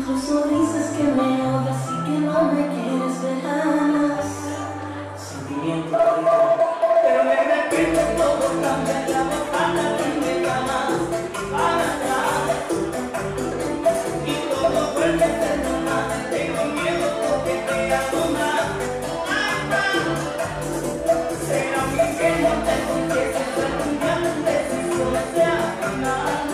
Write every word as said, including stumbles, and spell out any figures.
Incluso dices que me odias y que no me quieres ver jamás. Sentimiento pero de repente todo cambia, la botana y me llamas para atrás. Y todo vuelve a ser normal, tengo miedo porque te amo más. Será mi que no te confiese, pero un día tu decisión sea final.